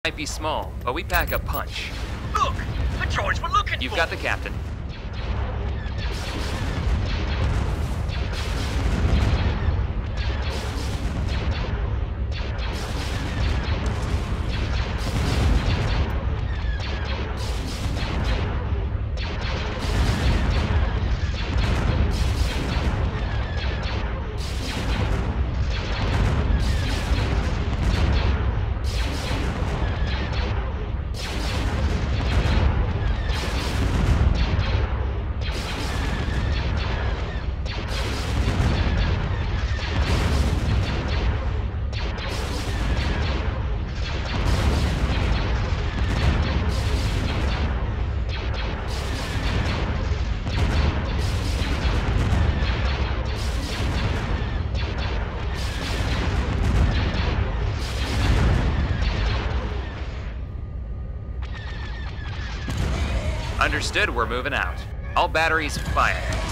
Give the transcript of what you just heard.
Might be small, but we pack a punch. Look! The droids we're looking for! You've got the captain. Understood, we're moving out. All batteries fire.